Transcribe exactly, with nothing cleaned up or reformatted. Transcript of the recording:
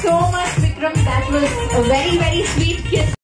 so much, Vikram. That was a very, very sweet kiss.